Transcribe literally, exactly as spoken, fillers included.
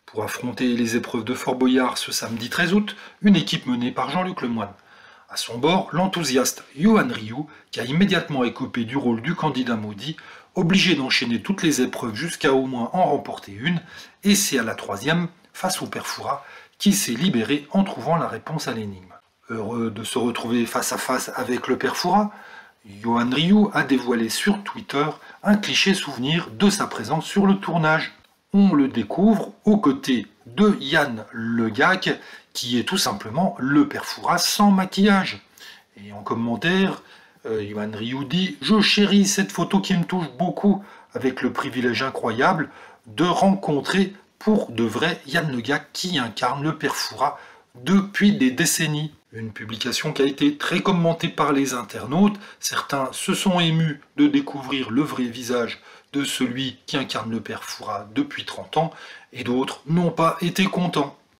Pour affronter les épreuves de Fort Boyard ce samedi treize août, une équipe menée par Jean-Luc Lemoyne. À son bord, l'enthousiaste Yohan Ryu, qui a immédiatement écopé du rôle du candidat maudit, obligé d'enchaîner toutes les épreuves jusqu'à au moins en remporter une, et c'est à la troisième, face au père Fouras, qui s'est libéré en trouvant la réponse à l'énigme. Heureux de se retrouver face à face avec le père Fouras, Yohan Ryu a dévoilé sur Twitter un cliché souvenir de sa présence sur le tournage. On le découvre aux côtés de Yann Le Gac, qui est tout simplement le père Fouras sans maquillage. Et en commentaire, euh, Yohan Ryu dit « Je chéris cette photo qui me touche beaucoup, avec le privilège incroyable de rencontrer pour de vrai Yann Le Gac qui incarne le père Fouras depuis des décennies ». Une publication qui a été très commentée par les internautes. Certains se sont émus de découvrir le vrai visage de celui qui incarne le père Fouras depuis trente ans, et d'autres n'ont pas été contents.